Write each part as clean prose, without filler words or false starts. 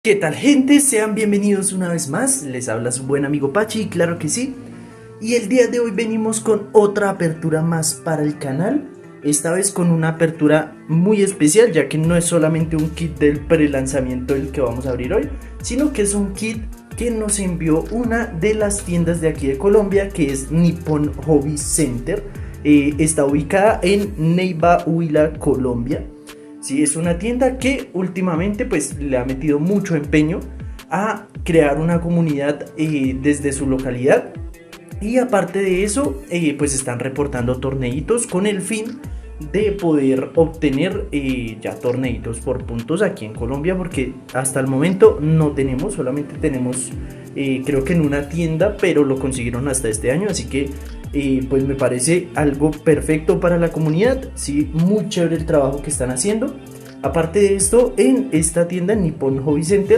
¿Qué tal, gente? Sean bienvenidos una vez más, les habla su buen amigo Pachi, claro que sí. Y el día de hoy venimos con otra apertura más para el canal. Esta vez con una apertura muy especial, ya que no es solamente un kit del pre-lanzamiento el que vamos a abrir hoy, sino que es un kit que nos envió una de las tiendas de aquí de Colombia, que es Nippon Hobby Center. Está ubicada en Neiva, Huila, Colombia. Sí, es una tienda que últimamente pues le ha metido mucho empeño a crear una comunidad desde su localidad. Y aparte de eso, pues están reportando torneitos con el fin de poder obtener ya torneitos por puntos aquí en Colombia, porque hasta el momento no tenemos, solamente tenemos creo que en una tienda, pero lo consiguieron hasta este año, así que pues me parece algo perfecto para la comunidad. Sí, muy chévere el trabajo que están haciendo. Aparte de esto, en esta tienda Nippon Hobby Center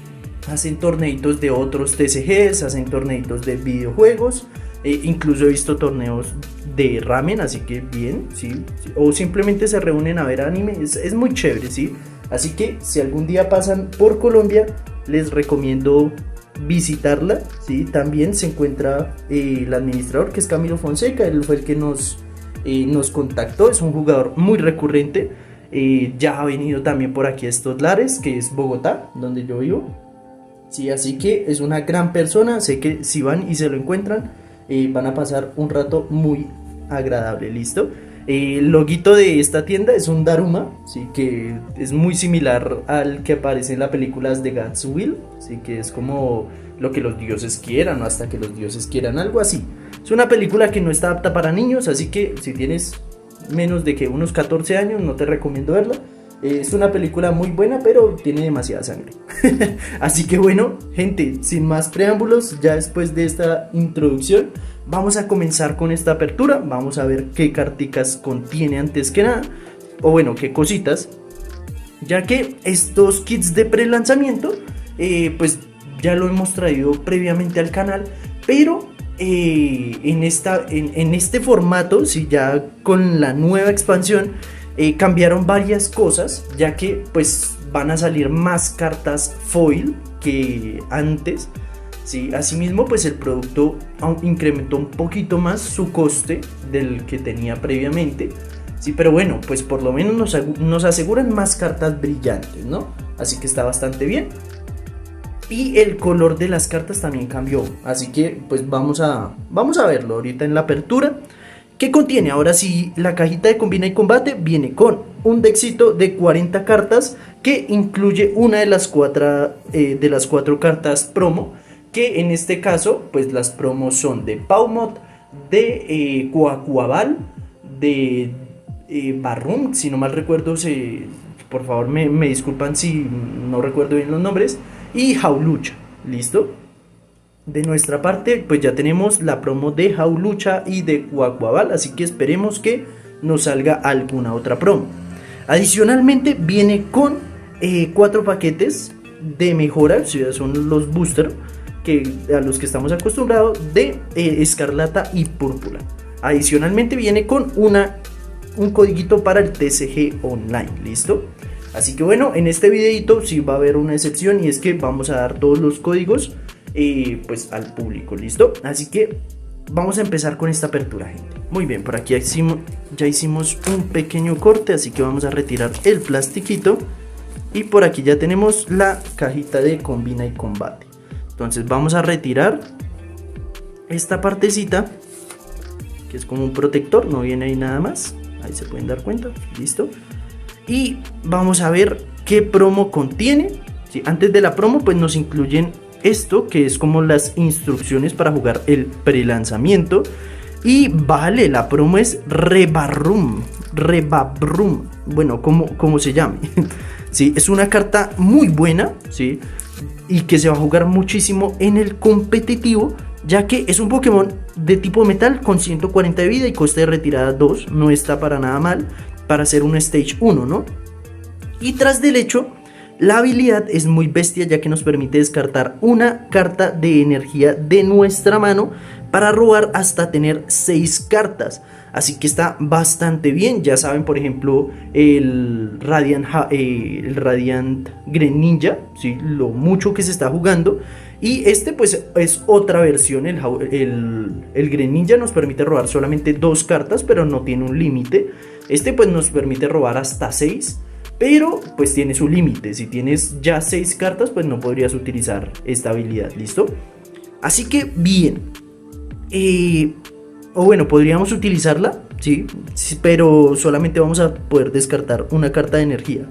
hacen torneitos de otros TCGs, hacen torneitos de videojuegos, incluso he visto torneos de ramen, así que bien, ¿sí? O simplemente se reúnen a ver anime, es muy chévere, ¿sí? Así que si algún día pasan por Colombia, les recomiendo visitarla, ¿sí? También se encuentra el administrador, que es Camilo Fonseca. Él fue el que nos contactó, es un jugador muy recurrente, ya ha venido también por aquí a estos lares, que es Bogotá, donde yo vivo. Sí, así que es una gran persona, sé que si van y se lo encuentran, van a pasar un rato muy agradable, ¿listo? El loguito de esta tienda es un Daruma, ¿sí? Que es muy similar al que aparece en las películas de God's Will, ¿sí? Que es como lo que los dioses quieran, o hasta que los dioses quieran, algo así. Es una película que no está apta para niños, así que si tienes menos de que unos 14 años no te recomiendo verla. Es una película muy buena, pero tiene demasiada sangre. Así que bueno, gente, sin más preámbulos, ya después de esta introducción, vamos a comenzar con esta apertura. Vamos a ver qué carticas contiene antes que nada, o bueno, qué cositas, ya que estos kits de pre-lanzamiento, pues ya lo hemos traído previamente al canal, pero en este formato, sí, ya con la nueva expansión, cambiaron varias cosas, ya que pues van a salir más cartas foil que antes, ¿sí? Asimismo, pues el producto incrementó un poquito más su coste del que tenía previamente, ¿sí? Pero bueno, pues por lo menos nos aseguran más cartas brillantes, ¿no? Así que está bastante bien. Y el color de las cartas también cambió, así que pues vamos a verlo ahorita en la apertura. ¿Qué contiene? Ahora sí, la cajita de Combina y Combate viene con un deckcito de 40 cartas que incluye una de las cuatro cartas promo, que en este caso pues las promos son de Paumot, de Coacuabal, de Barrum, si no mal recuerdo, por favor me disculpan si no recuerdo bien los nombres, y Jaulucha, ¿listo? De nuestra parte, pues ya tenemos la promo de Jaulucha y de Coacuabal, así que esperemos que nos salga alguna otra promo. Adicionalmente viene con 4 paquetes de mejora, o sea, son los booster a los que estamos acostumbrados, de Escarlata y Púrpura. Adicionalmente viene con un codiguito para el TCG Online, ¿listo? Así que bueno, en este videito sí va a haber una excepción, y es que vamos a dar todos los códigos pues al público, ¿listo? Así que vamos a empezar con esta apertura, gente. Muy bien, por aquí ya hicimos un pequeño corte, así que vamos a retirar el plastiquito, y por aquí ya tenemos la cajita de Combina y Combate. Entonces vamos a retirar esta partecita, que es como un protector, no viene ahí nada más, ahí se pueden dar cuenta, listo. Y vamos a ver qué promo contiene, ¿sí? Antes de la promo pues nos incluyen esto, que es como las instrucciones para jugar el pre-lanzamiento. Y vale, la promo es Rebabrum, bueno, como se llame. Sí, es una carta muy buena, ¿sí? Y que se va a jugar muchísimo en el competitivo, ya que es un Pokémon de tipo metal con 140 de vida y coste de retirada 2. No está para nada mal para hacer un Stage 1, ¿no? Y tras del hecho, La habilidad es muy bestia ya que nos permite descartar una carta de energía de nuestra mano para robar hasta tener 6 cartas. Así que está bastante bien. Ya saben, por ejemplo, el Radiant Greninja, ¿sí? Lo mucho que se está jugando. Y este pues es otra versión. El Greninja nos permite robar solamente 2 cartas, pero no tiene un límite. Este pues nos permite robar hasta 6, pero pues tiene su límite. Si tienes ya 6 cartas, pues no podrías utilizar esta habilidad, ¿listo? Así que bien. O bueno, podríamos utilizarla, ¿sí? Pero solamente vamos a poder descartar una carta de energía.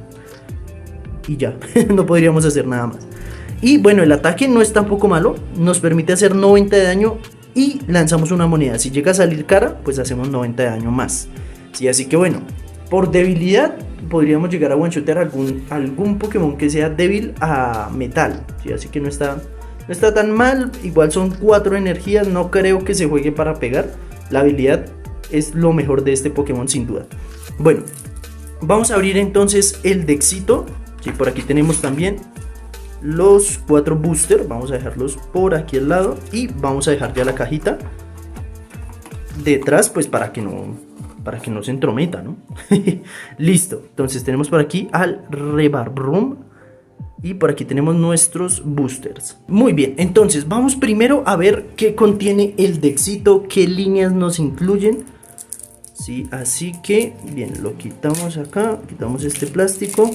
Y ya, no podríamos hacer nada más. Y bueno, el ataque no es tampoco malo. Nos permite hacer 90 de daño y lanzamos una moneda. Si llega a salir cara, pues hacemos 90 de daño más. Sí, así que bueno, por debilidad podríamos llegar a one-shotear algún Pokémon que sea débil a metal, ¿sí? Así que no está tan mal. Igual son 4 energías, no creo que se juegue para pegar. La habilidad es lo mejor de este Pokémon sin duda. Bueno, vamos a abrir entonces el deckcito. Sí, por aquí tenemos también los 4 boosters. Vamos a dejarlos por aquí al lado. Y vamos a dejar ya la cajita detrás, pues para que no se entrometa, ¿no? Listo, entonces tenemos por aquí al Revavroom. Y por aquí tenemos nuestros boosters. Muy bien, entonces vamos primero a ver qué contiene el deckcito, qué líneas nos incluyen. Sí, así que bien, lo quitamos acá, quitamos este plástico.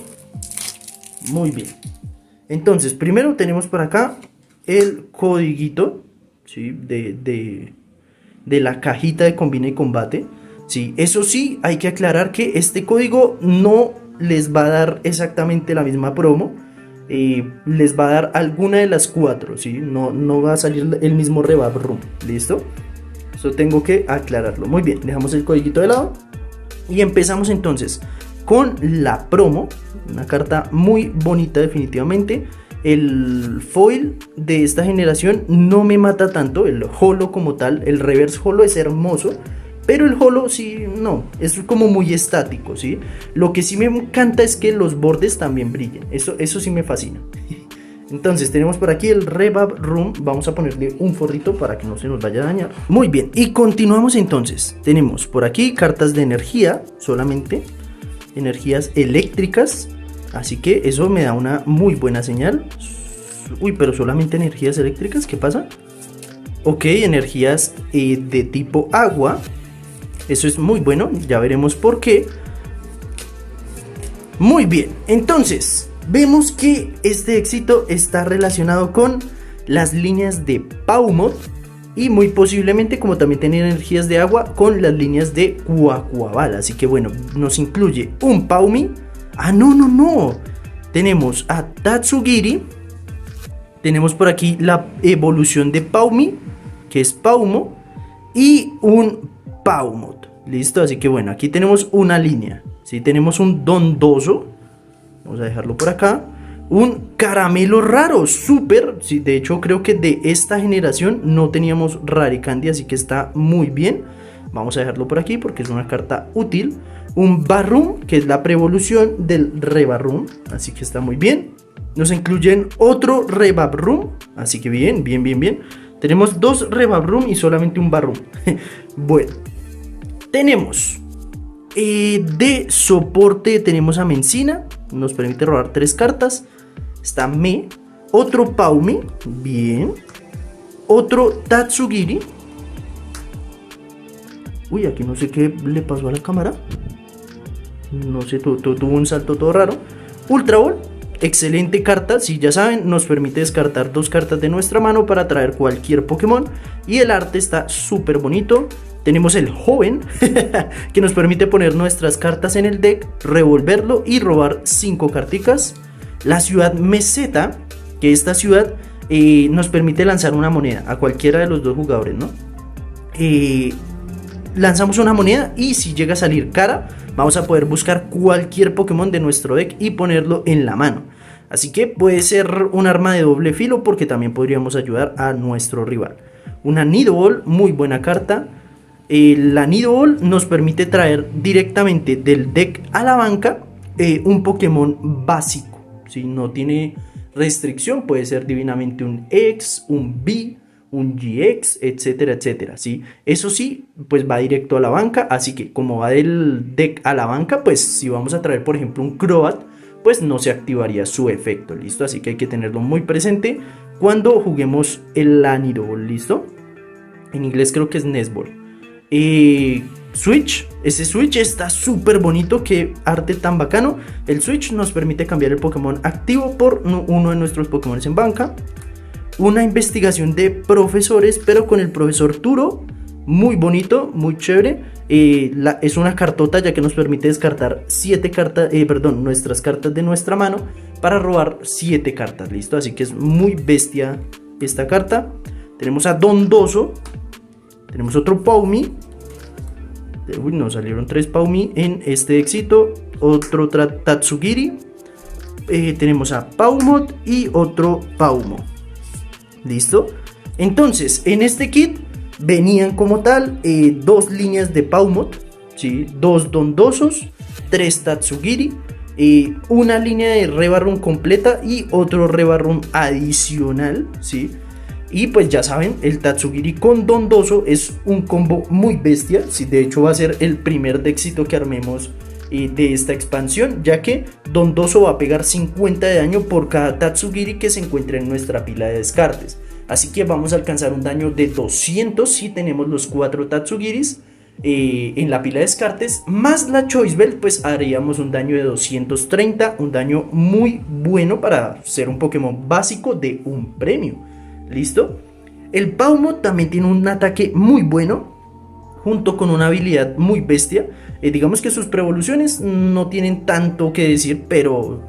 Muy bien. Entonces, primero tenemos por acá el codiguito, ¿sí? de la cajita de Combina y Combate. Sí, eso sí, hay que aclarar que este código no les va a dar exactamente la misma promo. Les va a dar alguna de las 4, ¿sí? No va a salir el mismo Revavroom, ¿listo? Eso tengo que aclararlo. Muy bien, dejamos el codiguito de lado y empezamos entonces con la promo. Una carta muy bonita definitivamente. El foil de esta generación no me mata tanto, el holo como tal, el reverse holo es hermoso. Pero el holo sí, no, es como muy estático, ¿sí? Lo que sí me encanta es que los bordes también brillen. Eso sí me fascina. Entonces tenemos por aquí el Revavroom. Vamos a ponerle un forrito para que no se nos vaya a dañar. Muy bien, y continuamos entonces. Tenemos por aquí cartas de energía, solamente energías eléctricas. Así que eso me da una muy buena señal. Uy, pero solamente energías eléctricas, ¿qué pasa? Ok, energías de tipo agua. Eso es muy bueno, ya veremos por qué. Muy bien, entonces vemos que este éxito está relacionado con las líneas de Pawmot y muy posiblemente, como también tiene energías de agua, con las líneas de Quaquaval. Así que bueno, nos incluye un Pawmi. Ah, no. Tenemos a Tatsugiri. Tenemos por aquí la evolución de Pawmi, que es Pawmo, y un Pawmot. Listo, así que bueno, aquí tenemos una línea. ¿Sí? Tenemos un Dondoso. Vamos a dejarlo por acá. Un caramelo raro, súper. Sí, de hecho creo que de esta generación no teníamos Raricandy, así que está muy bien. Vamos a dejarlo por aquí porque es una carta útil. Un Barroom, que es la preevolución del Revavroom, así que está muy bien. Nos incluyen otro Revavroom, así que bien. Tenemos 2 Revavroom y solamente un Barroom. Bueno, tenemos de soporte, tenemos a Mencina, nos permite robar 3 cartas. Está otro Pawmi, bien. Otro Tatsugiri. Uy, aquí no sé qué le pasó a la cámara. No sé, tuvo un salto todo raro. Ultra Ball, excelente carta. Si ya saben, nos permite descartar 2 cartas de nuestra mano para traer cualquier Pokémon. Y el arte está súper bonito. Tenemos el joven, que nos permite poner nuestras cartas en el deck, revolverlo y robar 5 carticas. La ciudad meseta, que esta ciudad nos permite lanzar una moneda a cualquiera de los 2 jugadores, ¿no? Lanzamos una moneda y si llega a salir cara, vamos a poder buscar cualquier Pokémon de nuestro deck y ponerlo en la mano. Así que puede ser un arma de doble filo porque también podríamos ayudar a nuestro rival. Una Nidoball, muy buena carta. La Nidoball nos permite traer directamente del deck a la banca un Pokémon básico, ¿sí? No tiene restricción, puede ser divinamente un X, un B, un GX, etcétera, etcétera, ¿sí? Eso sí, pues va directo a la banca, así que como va del deck a la banca, pues si vamos a traer por ejemplo un Crobat, pues no se activaría su efecto, ¿listo? Así que hay que tenerlo muy presente cuando juguemos el Lanido Ball, ¿listo? En inglés creo que es Nesball. Switch, ese Switch está súper bonito, qué arte tan bacano. El Switch nos permite cambiar el Pokémon activo por uno de nuestros Pokémon en banca. Una investigación de profesores, pero con el profesor Turo, muy bonito, muy chévere. Es una cartota ya que nos permite descartar 7 cartas, nuestras cartas de nuestra mano para robar 7 cartas, listo. Así que es muy bestia esta carta. Tenemos a Dondoso, tenemos otro Pawmi. Uy, nos salieron 3 Pawmi en este éxito. Otro Tatsugiri. Tenemos a Pawmot y otro Pawmo. ¿Listo? Entonces, en este kit venían como tal 2 líneas de Pawmot, ¿sí? 2 Dondosos, 3 Tatsugiri, una línea de Rebarroom completa y otro Rebarroom adicional, ¿sí? Y pues ya saben, el Tatsugiri con Dondoso es un combo muy bestia, ¿sí? De hecho va a ser el primer de éxito que armemos de esta expansión, ya que Dondoso va a pegar 50 de daño por cada Tatsugiri que se encuentre en nuestra pila de descartes. Así que vamos a alcanzar un daño de 200 si tenemos los 4 Tatsugiris en la pila de descartes, más la Choice Bell, pues haríamos un daño de 230, un daño muy bueno para ser un Pokémon básico de un premio. ¿Listo? El Pawmot también tiene un ataque muy bueno, junto con una habilidad muy bestia. Digamos que sus preevoluciones no tienen tanto que decir, pero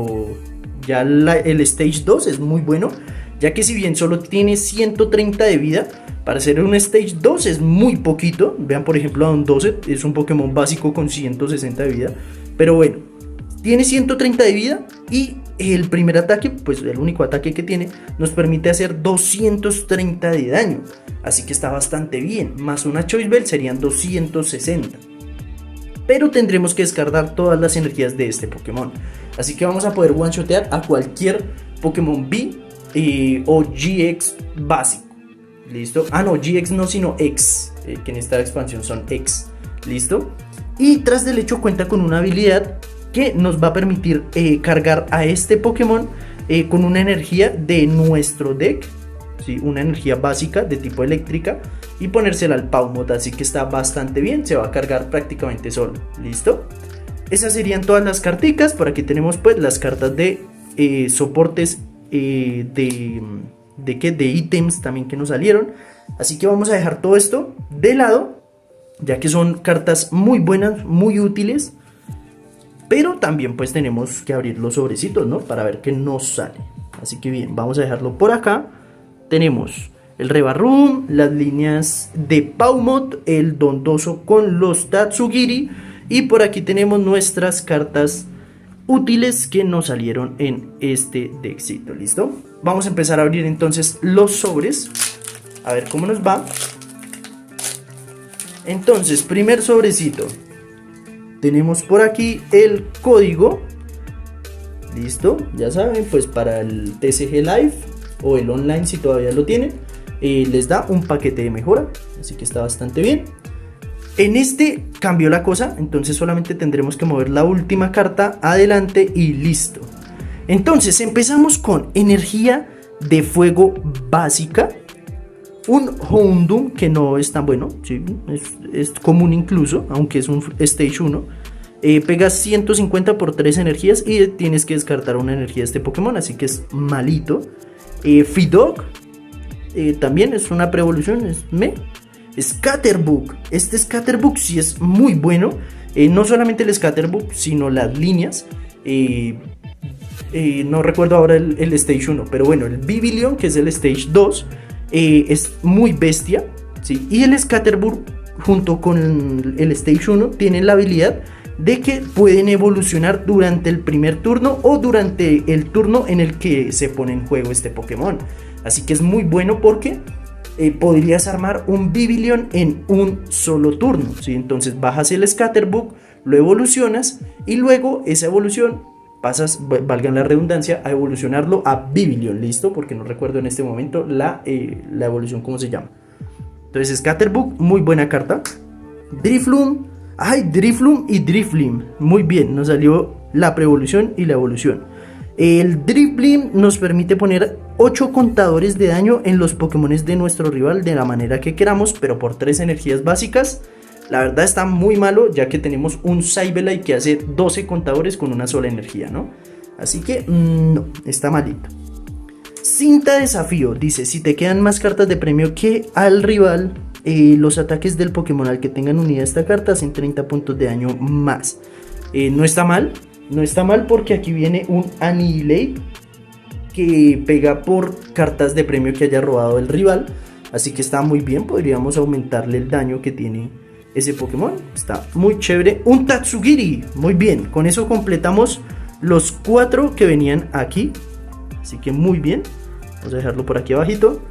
ya el Stage 2 es muy bueno, ya que si bien solo tiene 130 de vida, para ser un Stage 2 es muy poquito. Vean por ejemplo a Dondoset, es un Pokémon básico con 160 de vida, pero bueno, tiene 130 de vida y el primer ataque, pues el único ataque que tiene, nos permite hacer 230 de daño. Así que está bastante bien, más una Choice Bell serían 260. Pero tendremos que descartar todas las energías de este Pokémon. Así que vamos a poder one-shotear a cualquier Pokémon B o GX básico. ¿Listo? Ah, no, GX no, sino X, que en esta expansión son X. ¿Listo? Y tras del hecho cuenta con una habilidad que nos va a permitir cargar a este Pokémon con una energía de nuestro deck, ¿sí? Una energía básica de tipo eléctrica, y ponérsela al Pawmot, así que está bastante bien, se va a cargar prácticamente solo. ¿Listo? Esas serían todas las carticas. Por aquí tenemos pues las cartas de soportes de ítems también que nos salieron. Así que vamos a dejar todo esto de lado, ya que son cartas muy buenas, muy útiles. Pero también pues tenemos que abrir los sobrecitos, ¿no? Para ver qué nos sale. Así que bien, vamos a dejarlo por acá. Tenemos el Rebarroom, las líneas de Pawmot, el Dondoso con los Tatsugiri. Y por aquí tenemos nuestras cartas útiles que nos salieron en este deckcito, ¿listo? Vamos a empezar a abrir entonces los sobres, a ver cómo nos va. Entonces, primer sobrecito. Tenemos por aquí el código. Listo, ya saben, pues para el TCG Live o el online si todavía lo tienen, les da un paquete de mejora, así que está bastante bien. En este cambió la cosa, entonces solamente tendremos que mover la última carta adelante y listo. Entonces empezamos con energía de fuego básica, un Houndoom que no es tan bueno, ¿sí? es común incluso, aunque es un Stage 1. Pegas 150 por 3 energías y tienes que descartar una energía de este Pokémon, así que es malito. Fidog también es una pre-evolución, es Scatterbug, este Scatterbug sí es muy bueno, no solamente el Scatterbug sino las líneas. No recuerdo ahora el Stage 1, pero bueno, el Bibilion, que es el Stage 2, es muy bestia, ¿sí? Y el Scatterbug junto con el Stage 1 tienen la habilidad de que pueden evolucionar durante el primer turno o durante el turno en el que se pone en juego este Pokémon. Así que es muy bueno porque podrías armar un Bibilion en un solo turno, ¿sí? Entonces bajas el Scatterbug, lo evolucionas y luego esa evolución valgan la redundancia, a evolucionarlo a Bibilion, ¿listo? Porque no recuerdo en este momento la evolución, cómo se llama. Entonces Scatterbug, muy buena carta. Drifloon, Drifloon y Drifblim, muy bien, nos salió la pre-evolución y la evolución. El Drifblim nos permite poner 8 contadores de daño en los Pokémones de nuestro rival de la manera que queramos, pero por 3 energías básicas. La verdad está muy malo, ya que tenemos un Sableye que hace 12 contadores con una sola energía, ¿no? Así que no, está malito. Cinta desafío, dice, si te quedan más cartas de premio que al rival, los ataques del Pokémon al que tengan unida esta carta hacen 30 puntos de daño más. No está mal. No está mal porque aquí viene un Annihilate que pega por cartas de premio que haya robado el rival. Así que está muy bien, podríamos aumentarle el daño que tiene ese Pokémon. Está muy chévere. Un Tatsugiri, muy bien, con eso completamos los 4 que venían aquí. Así que muy bien, vamos a dejarlo por aquí abajito.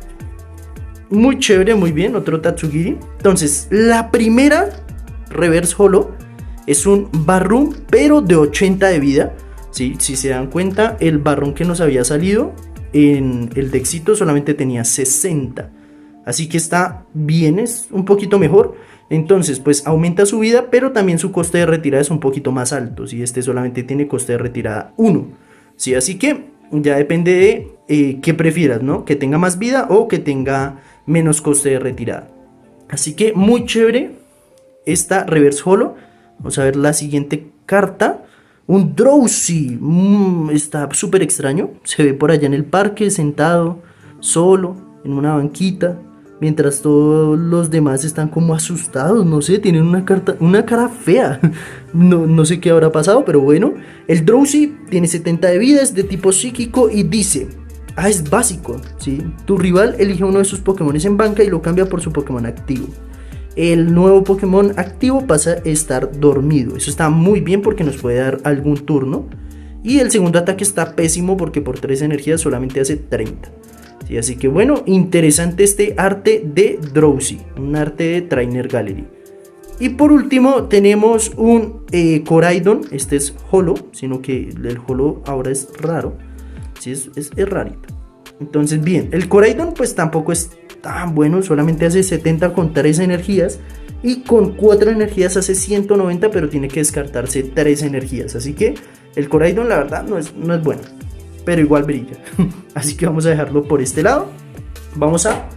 Muy chévere, muy bien, otro Tatsugiri. Entonces, la primera Reverse Holo es un Barroom, pero de 80 de vida. ¿Sí? Si se dan cuenta, el Barroom que nos había salido en el Dexito solamente tenía 60. Así que está bien, es un poquito mejor. Entonces, pues aumenta su vida, pero también su coste de retirada es un poquito más alto. ¿Sí? Este solamente tiene coste de retirada 1. ¿Sí? Así que ya depende de qué prefieras, ¿no? Que tenga más vida o que tenga menos coste de retirada. Así que muy chévere esta Reverse Holo. Vamos a ver la siguiente carta. Un Drowzee. Está súper extraño. Se ve por allá en el parque sentado, solo, en una banquita. Mientras todos los demás están como asustados. No sé, tienen una cara fea. No sé qué habrá pasado, pero bueno. El Drowzee tiene 70 de vida, es de tipo psíquico y dice... es básico, ¿sí? Tu rival elige uno de sus Pokémon en banca y lo cambia por su Pokémon activo. El nuevo Pokémon activo pasa a estar dormido. Eso está muy bien porque nos puede dar algún turno. Y el segundo ataque está pésimo porque por 3 energías solamente hace 30. ¿Sí? Así que bueno, interesante este arte de Drowzee. Un arte de Trainer Gallery. Y por último tenemos un Koraidon. Este es Holo, sino que el Holo ahora es raro. Sí, es rarito. Entonces bien, el Koraidon pues tampoco es tan bueno, solamente hace 70 con 3 energías y con 4 energías hace 190, pero tiene que descartarse 3 energías, así que el Koraidon la verdad no es bueno, pero igual brilla. Así que vamos a dejarlo por este lado. Vamos a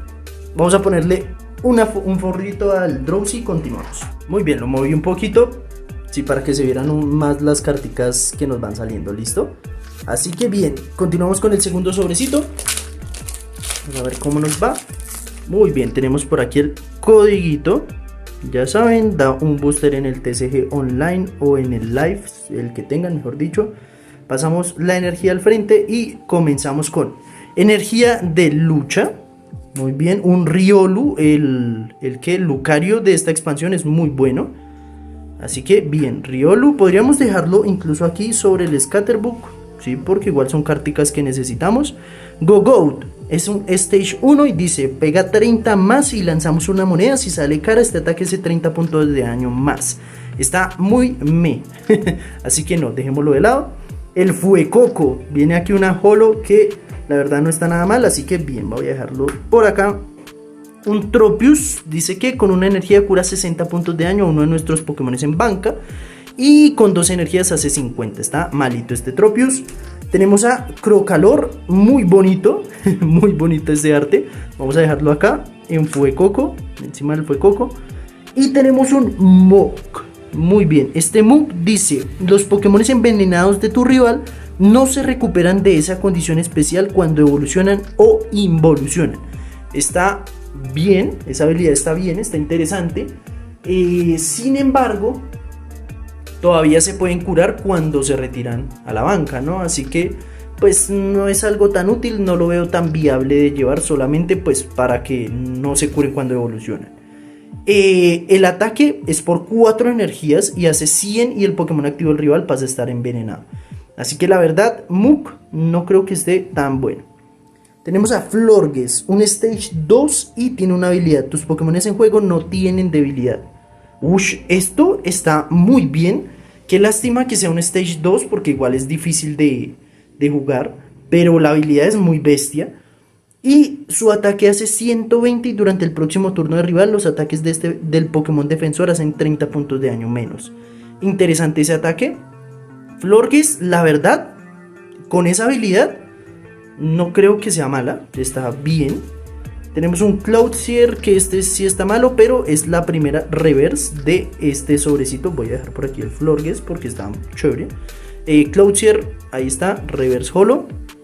ponerle un forrito al Drowzee y continuamos. Muy bien, lo moví un poquito, sí, para que se vieran más las carticas que nos van saliendo, ¿listo? Así que bien, continuamos con el segundo sobrecito. Vamos a ver cómo nos va. Muy bien, tenemos por aquí el codiguito. Ya saben, da un booster en el TCG online o en el live, el que tengan, mejor dicho. Pasamos la energía al frente y comenzamos con energía de lucha. Muy bien, un Riolu, el Lucario de esta expansión es muy bueno. Así que bien, Riolu, podríamos dejarlo incluso aquí sobre el Scatterbug, ¿sí? Porque igual son carticas que necesitamos. Gogoat es un Stage 1 y dice, pega 30 más y lanzamos una moneda. Si sale cara, este ataque hace 30 puntos de daño más. Está muy meh. Así que no, dejémoslo de lado. El Fuecoco, viene aquí una holo que la verdad no está nada mal, así que bien, voy a dejarlo por acá. Un Tropius, dice que con una energía cura 60 puntos de daño a uno de nuestros Pokémon en banca. Y con 2 energías hace 50, está malito este Tropius. Tenemos a Crocalor, muy bonito, muy bonito este arte. Vamos a dejarlo acá, en Fuecoco, encima del Fuecoco. Y tenemos un Muk, muy bien. Este Muk dice, los Pokémon envenenados de tu rival no se recuperan de esa condición especial cuando evolucionan o involucionan. Está bien, esa habilidad está bien, está interesante. Sin embargo, todavía se pueden curar cuando se retiran a la banca, ¿no? Así que pues no es algo tan útil, no lo veo tan viable de llevar, solamente pues para que no se curen cuando evolucionan. El ataque es por 4 energías y hace 100 y el Pokémon activo del rival pasa a estar envenenado. Así que la verdad, Muk no creo que esté tan bueno. Tenemos a Florges, un Stage 2 y tiene una habilidad. Tus Pokémon en juego no tienen debilidad. Ush, esto está muy bien. Qué lástima que sea un Stage 2 porque igual es difícil de jugar, pero la habilidad es muy bestia. Y su ataque hace 120 y durante el próximo turno de rival los ataques del Pokémon defensor hacen 30 puntos de daño menos. Interesante ese ataque. Florges, la verdad, con esa habilidad no creo que sea mala, está bien. Tenemos un Cloudseer que este sí está malo, pero es la primera reverse de este sobrecito. Voy a dejar por aquí el Florges porque está chévere. Cloudseer, ahí está, reverse holo.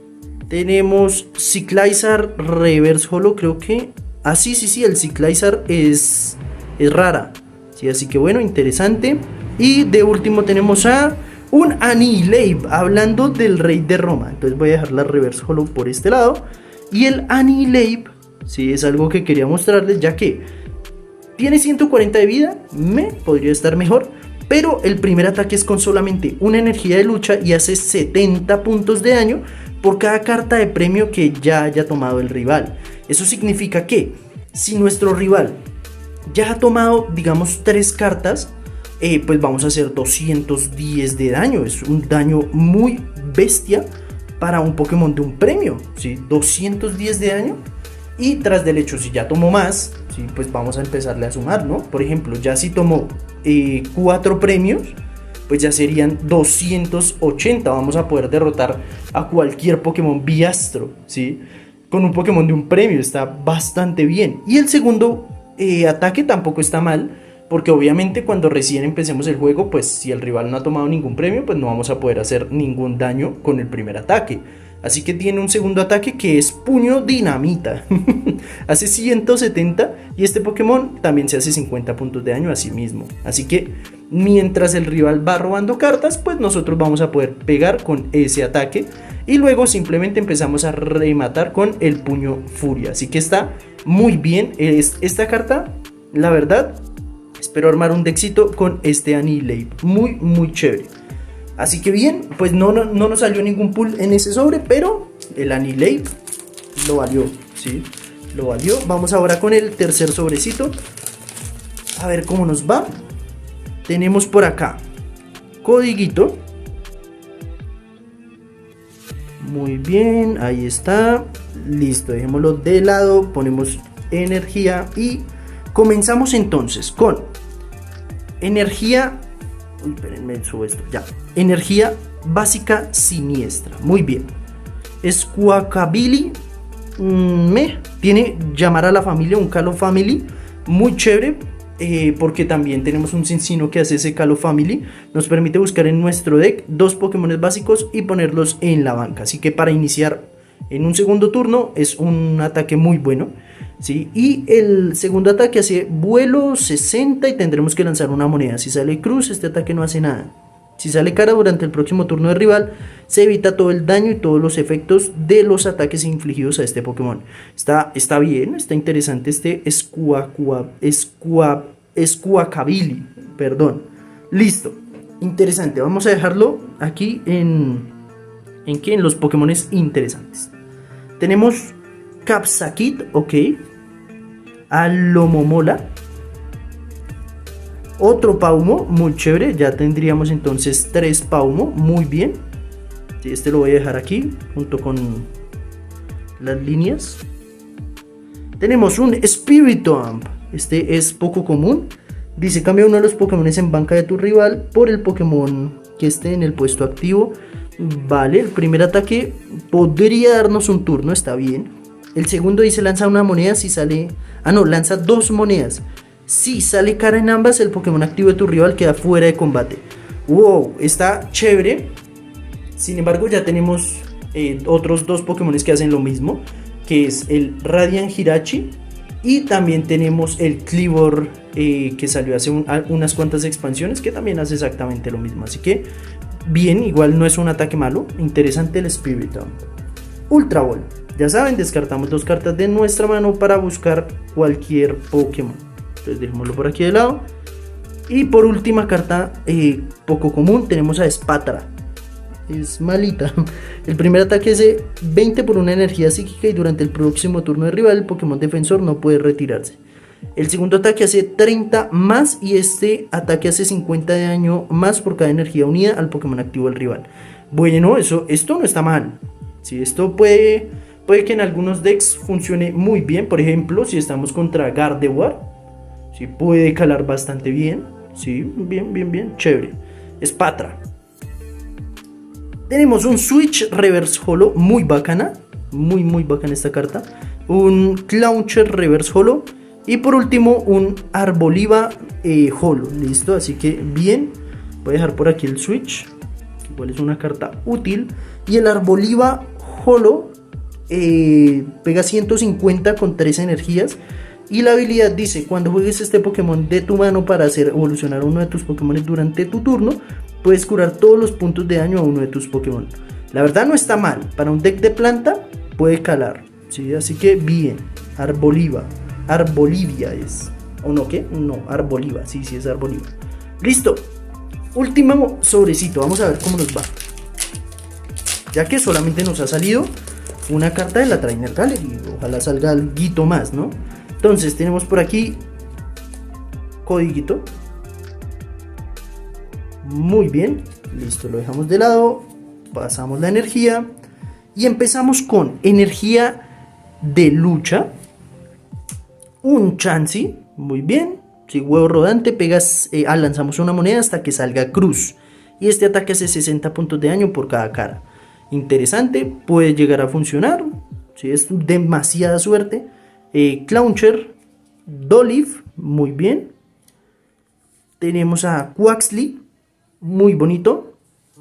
Tenemos Cyclizar reverse holo, creo que... Ah, sí, el Cyclizar es rara. Sí, así que bueno, interesante. Y de último tenemos a un Annihilape, hablando del rey de Roma. Entonces voy a dejar la reverse holo por este lado. Y el Annihilape, sí, es algo que quería mostrarles, ya que tiene 140 de vida, podría estar mejor. Pero el primer ataque es con solamente una energía de lucha y hace 70 puntos de daño por cada carta de premio que ya haya tomado el rival. Eso significa que si nuestro rival ya ha tomado, digamos, 3 cartas, pues vamos a hacer 210 de daño. Es un daño muy bestia para un Pokémon de un premio, ¿sí? 210 de daño. Y tras del hecho, si ya tomó más, ¿sí? Pues vamos a empezarle a sumar, ¿no? Por ejemplo, ya si tomó 4 premios, pues ya serían 280. Vamos a poder derrotar a cualquier Pokémon biastro, ¿sí? Con un Pokémon de un premio, está bastante bien. Y el segundo ataque tampoco está mal, porque obviamente cuando recién empecemos el juego, pues si el rival no ha tomado ningún premio, pues no vamos a poder hacer ningún daño con el primer ataque. Así que tiene un segundo ataque que es Puño Dinamita. Hace 170 y este Pokémon también se hace 50 puntos de daño a sí mismo. Así que mientras el rival va robando cartas, pues nosotros vamos a poder pegar con ese ataque. Y luego simplemente empezamos a rematar con el Puño Furia. Así que está muy bien esta carta, la verdad. Espero armar un deckcito con este Annihilape. Muy chévere. Así que bien, pues no nos salió ningún pull en ese sobre, pero el Annihilape lo valió, ¿sí? Lo valió. Vamos ahora con el tercer sobrecito. A ver cómo nos va. Tenemos por acá codiguito. Muy bien, ahí está. Listo, dejémoslo de lado. Ponemos energía y comenzamos entonces con energía. Uy, espérenme, subo esto, ya. Energía básica siniestra, muy bien. Squawkabilly, tiene llamar a la familia, un Calo Family, muy chévere, porque también tenemos un Cincino que hace ese Calo Family. Nos permite buscar en nuestro deck 2 Pokémon básicos y ponerlos en la banca. Así que para iniciar en un segundo turno es un ataque muy bueno, ¿sí? Y el segundo ataque hace vuelo 60 y tendremos que lanzar una moneda. Si sale cruz, este ataque no hace nada. Si sale cara durante el próximo turno de rival, se evita todo el daño y todos los efectos de los ataques infligidos a este Pokémon. Está bien, está interesante este Squawkabilly, perdón. Listo, interesante. Vamos a dejarlo aquí en los Pokémones interesantes. Tenemos Capsakit, ok. Alomomola. Otro Paumo, muy chévere. Ya tendríamos entonces 3 Paumo, muy bien. Sí, este lo voy a dejar aquí junto con las líneas. Tenemos un Spiritomb. Este es poco común. Dice: cambia uno de los Pokémon en banca de tu rival por el Pokémon que esté en el puesto activo. Vale, el primer ataque podría darnos un turno, está bien. El segundo dice: lanza una moneda si sale... Ah, no, lanza 2 monedas. Si sale cara en ambas, el Pokémon activo de tu rival queda fuera de combate. Wow, está chévere. Sin embargo, ya tenemos otros 2 Pokémon que hacen lo mismo, que es el Radiant Hirachi. Y también tenemos el Kleavor, que salió hace unas cuantas expansiones, que también hace exactamente lo mismo. Así que bien, igual no es un ataque malo. Interesante el Spiritomb. Ultra Ball. Ya saben, descartamos 2 cartas de nuestra mano para buscar cualquier Pokémon. Entonces dejémoslo por aquí de lado. Y por última carta, poco común, tenemos a Spatara. Es malita. El primer ataque es de 20 por una energía psíquica y durante el próximo turno de rival el Pokémon defensor no puede retirarse. El segundo ataque hace 30 más y este ataque hace 50 de daño más por cada energía unida al Pokémon activo del rival. Bueno, esto no está mal. Sí, esto puede que en algunos decks funcione muy bien. Por ejemplo, si estamos contra Gardevoir, sí, puede calar bastante bien. Sí, bien, chévere. Spatra. Tenemos un Switch Reverse Holo muy bacana. Muy bacana esta carta. Un Clauncher Reverse Holo. Y por último un Arboliva Holo. Listo, así que bien. Voy a dejar por aquí el Switch, igual es una carta útil. Y el Arboliva Holo pega 150 con 3 energías. Y la habilidad dice: cuando juegues este Pokémon de tu mano para hacer evolucionar uno de tus Pokémon durante tu turno, puedes curar todos los puntos de daño a uno de tus Pokémon. La verdad no está mal, para un deck de planta puede calar, ¿sí? Así que bien. Arbolivia es, ¿o no qué? No, Arboliva, sí es Arboliva. Listo, último sobrecito, vamos a ver cómo nos va. Ya que solamente nos ha salido una carta de la Trainer Gallery, ojalá salga algo más, ¿no? Entonces tenemos por aquí codiguito. Muy bien, listo, lo dejamos de lado. Pasamos la energía y empezamos con energía de lucha. Un Chansey, muy bien. Si huevo rodante, pegas, lanzamos una moneda hasta que salga cruz. Y este ataque hace 60 puntos de daño por cada cara. Interesante, puede llegar a funcionar. Sí, es demasiada suerte. Clauncher, Dolliv, muy bien. Tenemos a Quaxly, muy bonito.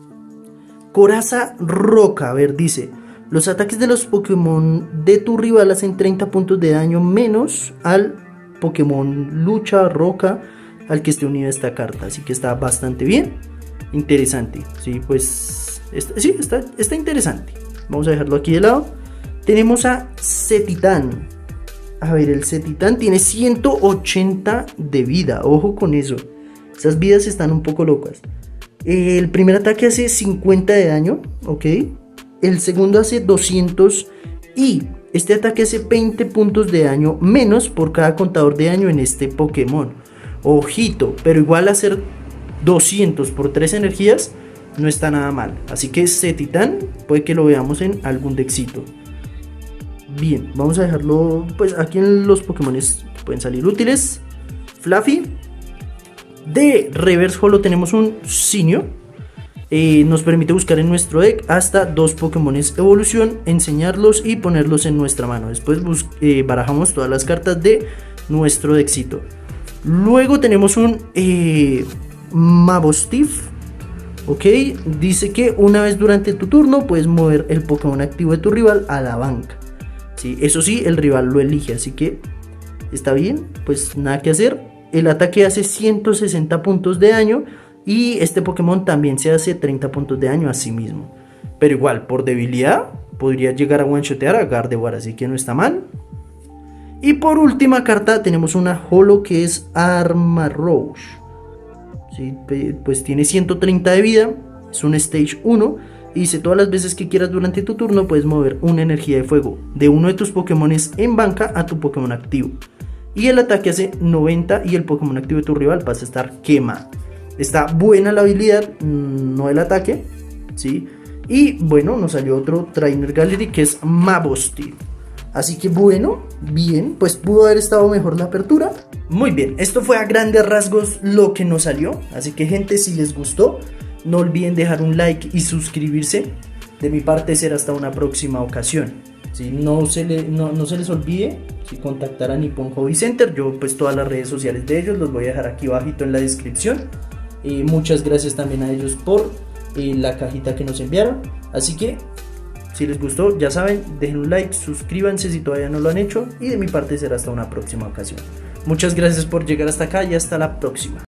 Coraza Roca, a ver, dice: los ataques de los Pokémon de tu rival hacen 30 puntos de daño menos al Pokémon Lucha Roca al que esté unida esta carta. Así que está bastante bien. Interesante. Sí, pues está interesante. Vamos a dejarlo aquí de lado. Tenemos a Cetitan. A ver, el Cetitan tiene 180 de vida. Ojo con eso. Esas vidas están un poco locas. El primer ataque hace 50 de daño. Ok. El segundo hace 200 y este ataque hace 20 puntos de daño menos por cada contador de daño en este Pokémon. Ojito, pero igual hacer 200 por 3 energías no está nada mal. Así que Cetitan puede que lo veamos en algún deckcito. Bien, vamos a dejarlo, pues aquí en los Pokémon pueden salir útiles. Fluffy. De Reverse Holo tenemos un Sinio. Nos permite buscar en nuestro deck hasta 2 Pokémon evolución, enseñarlos y ponerlos en nuestra mano. Después barajamos todas las cartas de nuestro deckcito. Luego tenemos un Mabosstiff. Ok, dice que una vez durante tu turno puedes mover el Pokémon activo de tu rival a la banca. Sí, eso sí, el rival lo elige, así que está bien, pues nada que hacer. El ataque hace 160 puntos de daño. Y este Pokémon también se hace 30 puntos de daño a sí mismo. Pero igual, por debilidad, podría llegar a one-shotear a Gardevoir, así que no está mal. Y por última carta tenemos una Holo que es Armarouge. Sí, pues tiene 130 de vida, es un Stage 1. Y dice: todas las veces que quieras durante tu turno puedes mover una energía de fuego de uno de tus Pokémon en banca a tu Pokémon activo. Y el ataque hace 90 y el Pokémon activo de tu rival pasa a estar quemado. Está buena la habilidad, no el ataque, ¿sí? Y bueno, nos salió otro Trainer Gallery que es Mabosstiff. Así que bueno, bien, pues pudo haber estado mejor la apertura. Muy bien, esto fue a grandes rasgos lo que nos salió. Así que gente, si les gustó, no olviden dejar un like y suscribirse. De mi parte será hasta una próxima ocasión. ¿Sí? No se les olvide contactar a Nippon Hobby Center. Yo pues todas las redes sociales de ellos los voy a dejar aquí abajito en la descripción. Muchas gracias también a ellos por la cajita que nos enviaron. Así que si les gustó, ya saben, dejen un like, suscríbanse si todavía no lo han hecho. Y de mi parte será hasta una próxima ocasión. Muchas gracias por llegar hasta acá y hasta la próxima.